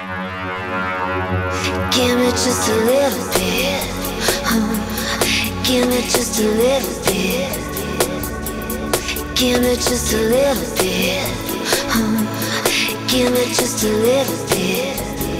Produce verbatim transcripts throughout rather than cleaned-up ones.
Give me just a little bit. Oh, give me just a little bit. Give me just a little bit. Oh, give me just a little bit.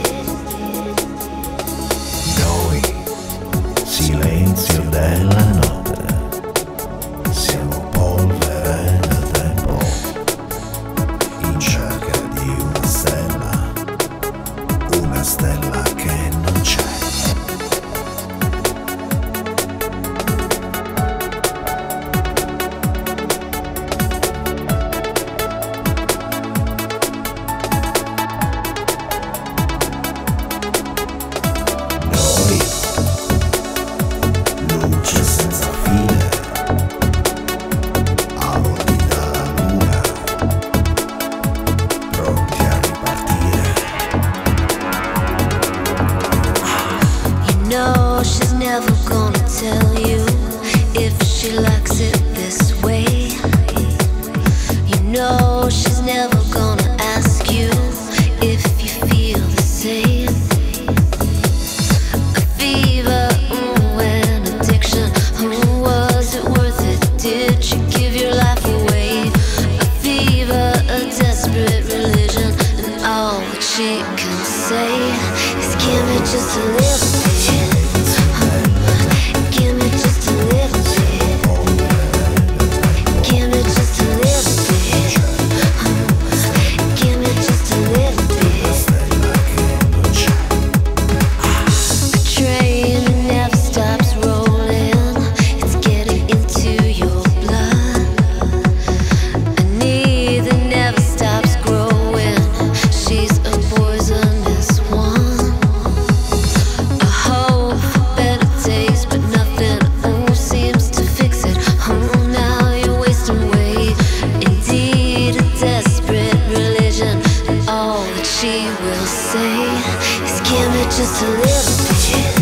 Noi, silenzio della notte, siamo polvere del tempo, in cerca di una stella, una stella che non c'è. Luce senza fine, avvolti dalla luna, pronti a ripartire. You know she's never gonna tell you if she likes it this way. You know she's never gonna ask you if you feel the same. A fever, ooh, an addiction, ooh, was it worth it? Did you give your life away? A fever, a desperate religion, and all that she can say is give me just a little bit. Give me just a little bit. Give me just a little bit. Give me just a little bit. A train that never stops rolling, it's getting into your blood. A need that never stops growing, she's a poisonous one. A hope for better days, but nothing, oh, seems to fix it. Oh, now you're wasting away. Indeed, a desperate religion, and all that she will say is give me just a little bit.